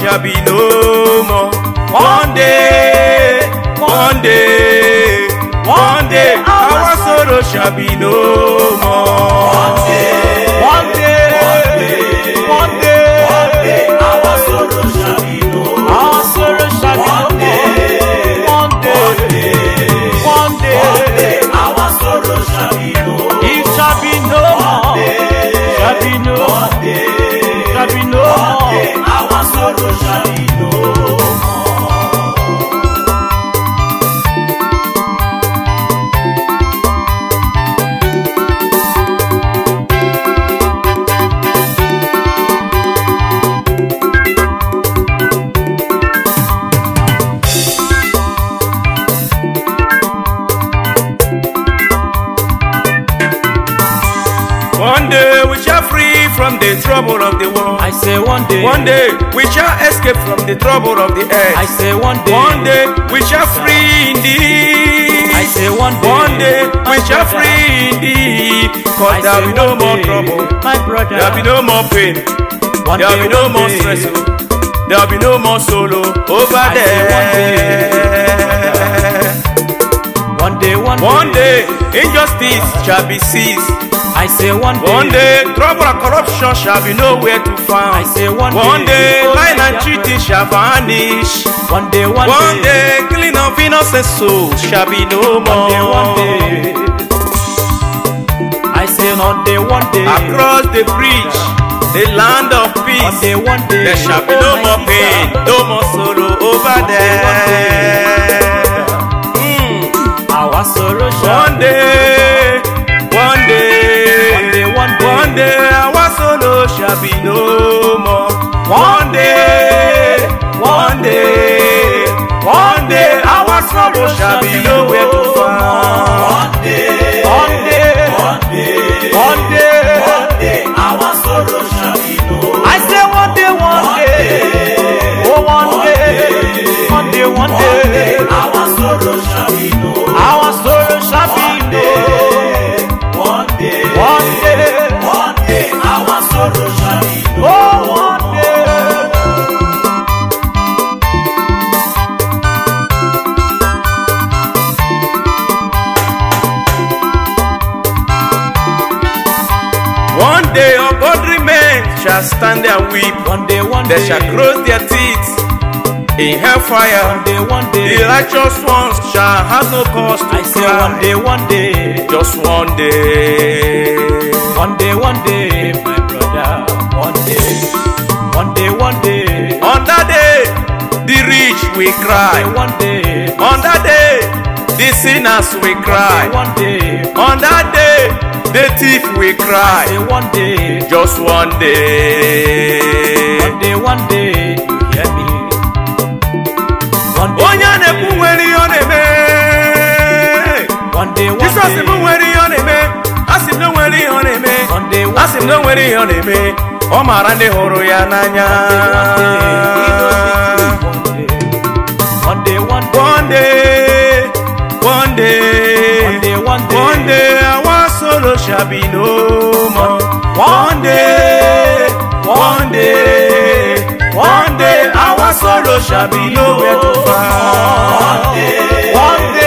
shall be no more. One day, one day, one day, our sorrow shall be no more. One day, one day, one day, one day, our sorrow shall be no more. Our sorrow shall be no more. One day, one day, one day, our sorrow shall be no more. It shall be no more. Shall be no more. Shall be no more. Our sorrow shall be no more. One day we shall free from the trouble of the world. I say one day we shall escape from the trouble of the earth. I say one day we shall free indeed. I say one day we shall free indeed. Cause there will be no more trouble, my brother. there will be no more pain, there will be no more stress, there will be no more sorrow over there. One day, injustice shall be ceased. I say one day, trouble and corruption shall be nowhere to find. I say one day, lying and cheating shall vanish. One day, killing of innocent souls shall be no more. One day, I say one day, across the bridge, the land of peace, one day, there shall be no more pain, no more sorrow over there. Our sorrow shall one day, our sorrow shall be no more. One day, our trouble shall be nowhere to find. One day, our sorrow shall be no more. I say one day, oh one day, our sorrow shall be no more. Our sorrow shall be no more. One day, our sorrow shall be no more. Oh, one day. One day, ungodly men shall stand and weep. One day, they shall close their teeth in hellfire. One day, the righteous ones shall have no cause to I say cry. one day, just one day. One day, my brother. One day, on that day, the rich will cry. One day, on that day, the sinners will cry. One day, on that day, the thief will cry. One day, just one day. One day, you hear me? One day, one day, Jesus is moving on me. As if no one on me. As if no one on me. Oh, Marande Horoya Nanya. One day, our sorrow shall be no more. One day, our sorrow shall be nowhere to find. One day,